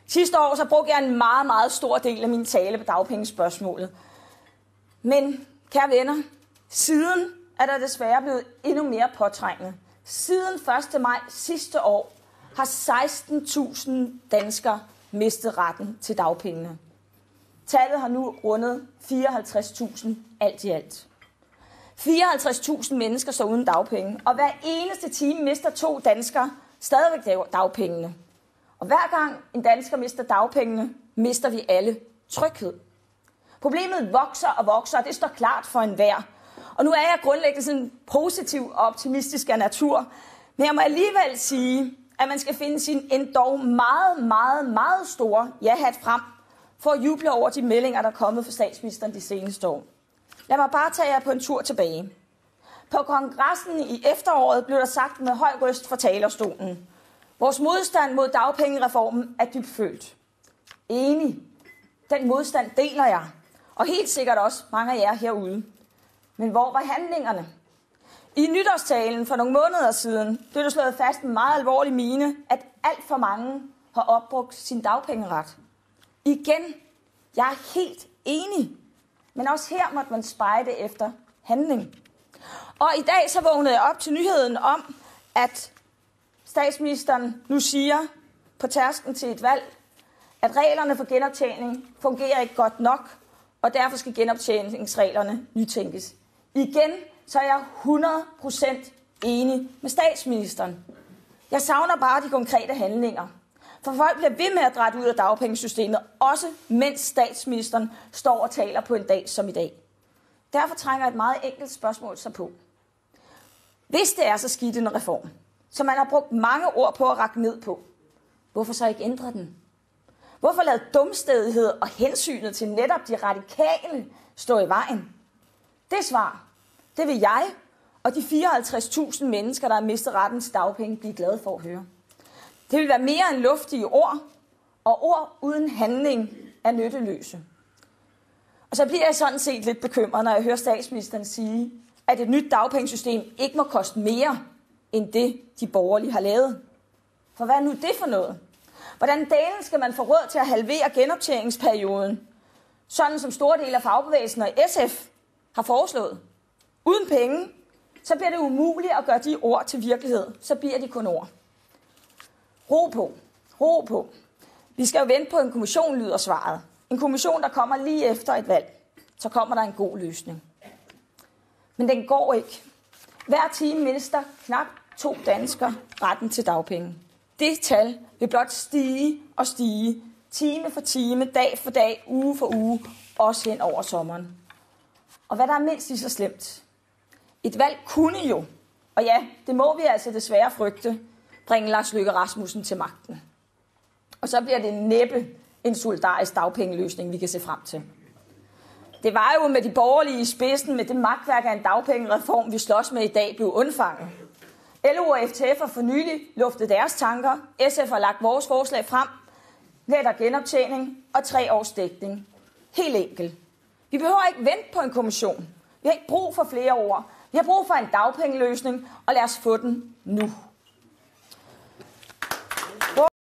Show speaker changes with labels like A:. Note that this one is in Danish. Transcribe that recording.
A: Sidste år så brugte jeg en meget, meget stor del af min tale på dagpengespørgsmålet. Men, kære venner, siden er der desværre blevet endnu mere påtrængende. Siden 1. maj sidste år har 16.000 danskere mistet retten til dagpengene. Tallet har nu rundet 54.000 alt i alt. 54.000 mennesker står uden dagpenge, og hver eneste time mister 2 danskere stadigvæk dagpengene. Og hver gang en dansker mister dagpengene, mister vi alle tryghed. Problemet vokser og vokser, og det står klart for enhver. Og nu er jeg grundlæggende sådan positiv og optimistisk af natur, men jeg må alligevel sige, at man skal finde sin endog meget, meget, meget store ja-hat frem for at juble over de meldinger, der er kommet fra statsministeren de seneste år. Lad mig bare tage jer på en tur tilbage. På kongressen i efteråret blev der sagt med høj røst fra talerstolen: vores modstand mod dagpengereformen er dybfølt. Enig. Den modstand deler jeg. Og helt sikkert også mange af jer herude. Men hvor var handlingerne? I nytårstalen for nogle måneder siden blev der slået fast en meget alvorlig mine, at alt for mange har opbrugt sin dagpengeret. Igen, jeg er helt enig. Men også her måtte man spejde efter handling. Og i dag så vågnede jeg op til nyheden om, at statsministeren nu siger på tærsklen til et valg, at reglerne for genoptjening fungerer ikke godt nok, og derfor skal genoptjeningsreglerne nytænkes. Igen, så er jeg 100% enig med statsministeren. Jeg savner bare de konkrete handlinger. For folk bliver ved med at drætte ud af dagpengesystemet, også mens statsministeren står og taler på en dag som i dag. Derfor trænger et meget enkelt spørgsmål sig på. Hvis det er så skidt en reform, som man har brugt mange ord på at rakke ned på, hvorfor så ikke ændre den? Hvorfor lade dumstædighed og hensynet til netop de radikale stå i vejen? Det svar, det vil jeg og de 54.000 mennesker, der har mistet retten til dagpenge, blive glade for at høre. Det vil være mere end luftige ord, og ord uden handling er nytteløse. Og så bliver jeg sådan set lidt bekymret, når jeg hører statsministeren sige, at et nyt dagpengesystem ikke må koste mere end det, de borgerlige har lavet. For hvad er nu det for noget? Hvordan delen skal man få råd til at halvere genoptjeningsperioden, sådan som store dele af fagbevægelsen og SF har foreslået? Uden penge, så bliver det umuligt at gøre de ord til virkelighed. Så bliver de kun ord. Ro på. Ro på. Vi skal jo vente på en kommission, lyder svaret. En kommission, der kommer lige efter et valg. Så kommer der en god løsning. Men den går ikke. Hver time mister knap 2 danskere retten til dagpenge. Det tal vil blot stige og stige, time for time, dag for dag, uge for uge, også hen over sommeren. Og hvad der er mindst lige så slemt. Et valg kunne jo, og ja, det må vi altså desværre frygte, bringe Lars Løkke Rasmussen til magten. Og så bliver det næppe en solidarisk dagpengeløsning, vi kan se frem til. Det var jo med de borgerlige i spidsen, med det magtværk af en dagpengereform, vi slås med i dag, blev undfanget. LO og FTF har for nylig luftet deres tanker. SF har lagt vores forslag frem. Lettere genoptjening og 3 års dækning. Helt enkelt. Vi behøver ikke vente på en kommission. Vi har ikke brug for flere år. Vi har brug for en dagpengeløsning, og lad os få den nu.